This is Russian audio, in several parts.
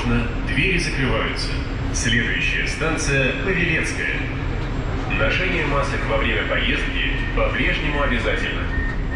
Осторожно, двери закрываются. Следующая станция Павелецкая. Ношение масок во время поездки по-прежнему обязательно.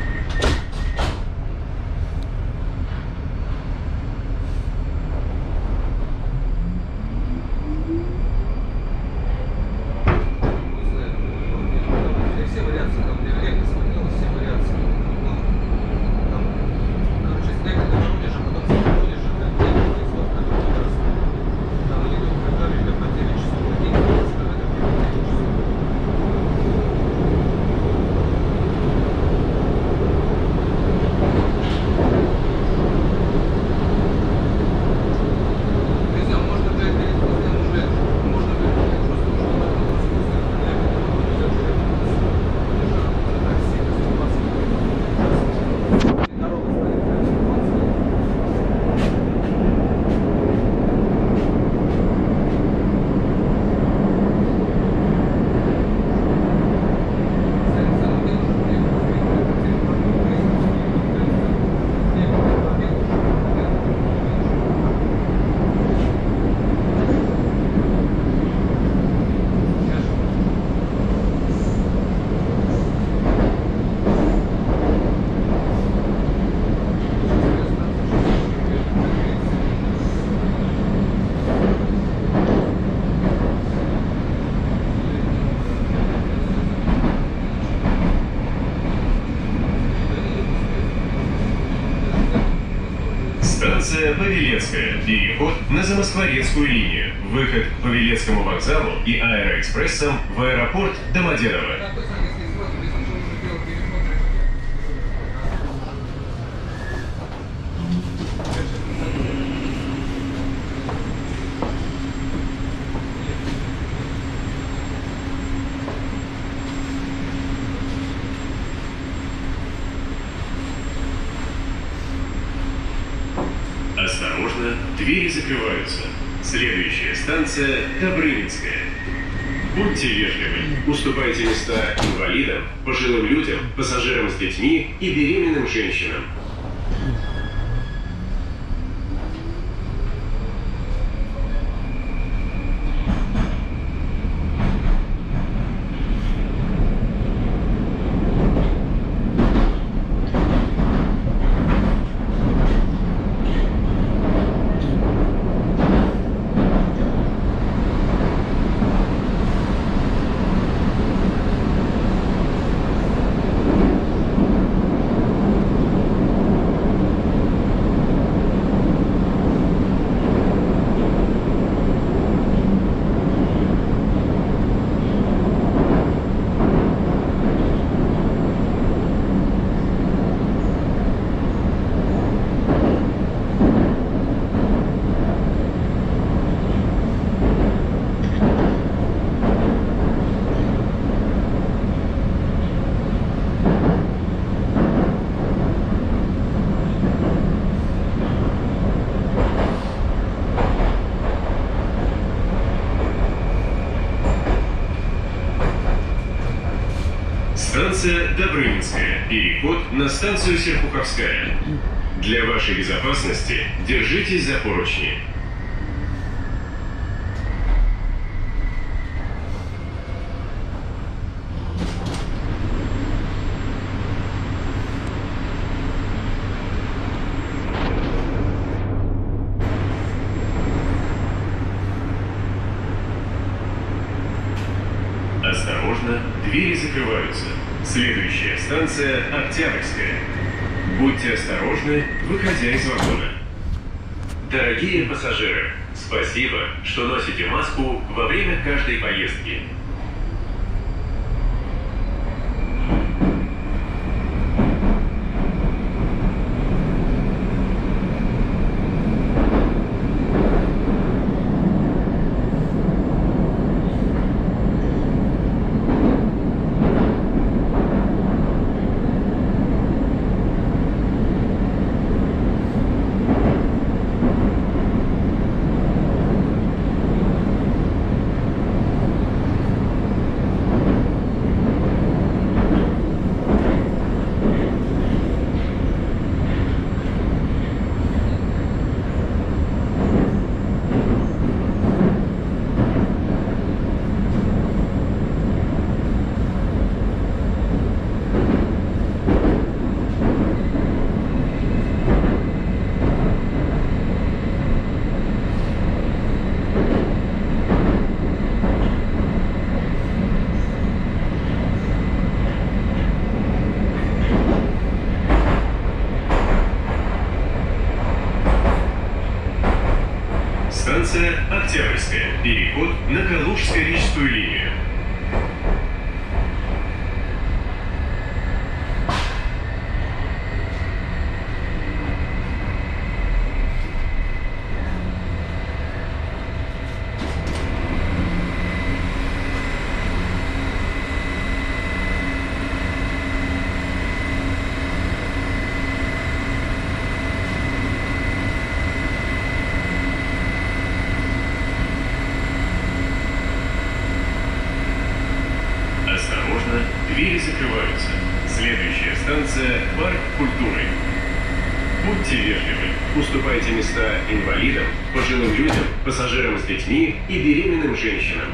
Станция Павелецкая. Переход на Замоскворецкую линию. Выход к Павелецкому вокзалу и аэроэкспрессом в аэропорт Домодедово. Осторожно, двери закрываются. Следующая станция Добрынинская. Будьте вежливы, уступайте места инвалидам, пожилым людям, пассажирам с детьми и беременным женщинам. Станция Добрынинская. Переход на станцию Серпуховская. Для вашей безопасности держитесь за поручни. Осторожно, двери закрываются. Следующая станция Октябрьская. Будьте осторожны, выходя из вагона. Дорогие пассажиры, спасибо, что носите маску во время каждой поездки. на Калужско-Рижскую линию. Осторожно, двери закрываются. Следующая станция – Парк культуры. Будьте вежливы, уступайте места инвалидам, пожилым людям, пассажирам с детьми и беременным женщинам.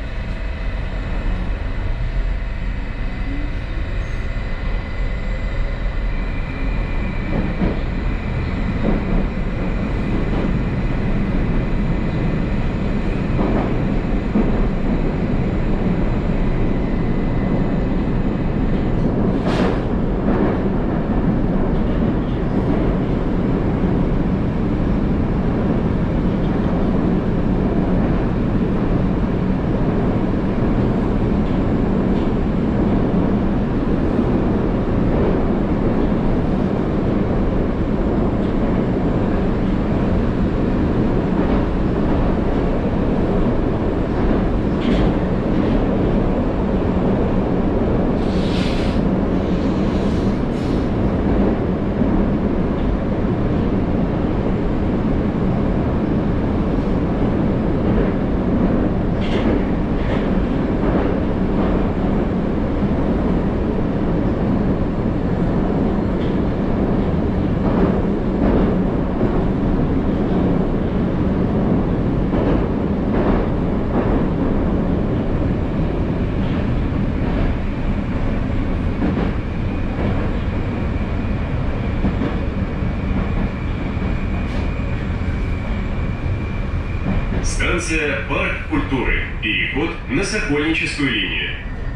Станция Парк культуры. Переход на Сокольническую линию.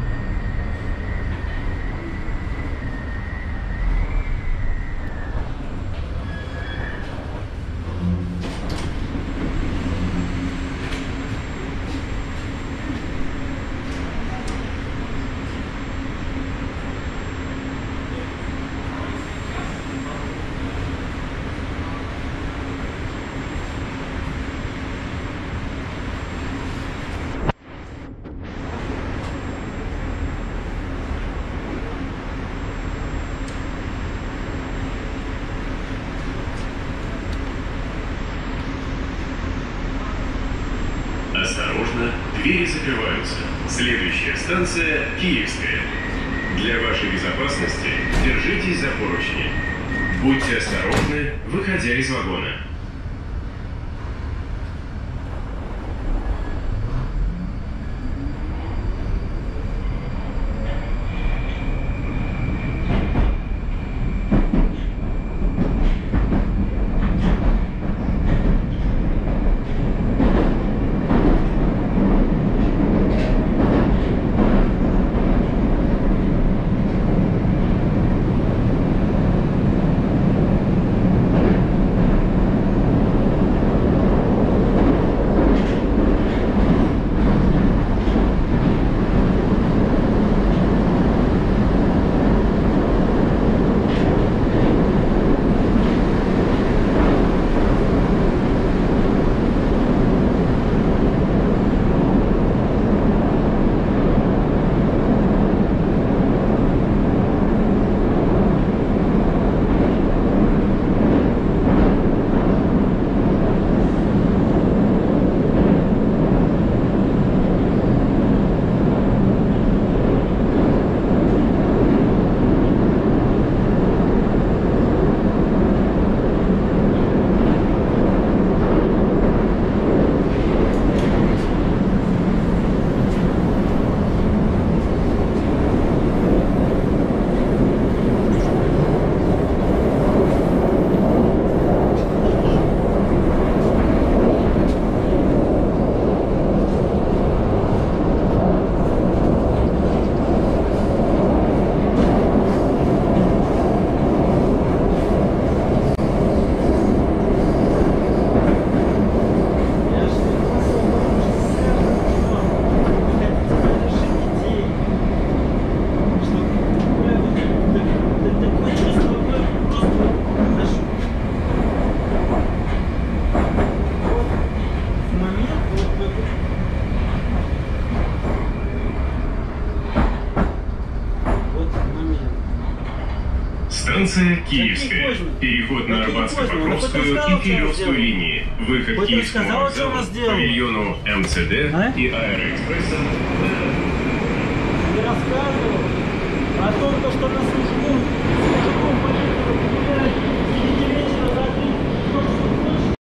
Осторожно, двери закрываются. Следующая станция – Киевская. Для вашей безопасности держитесь за поручни. Будьте осторожны, выходя из вагона. Станция Киевская. Переход на Арбатско-Покровскую и Кирилловскую линии. Выход Киевского вокзала к павильону МЦД и Аэроэкспресса.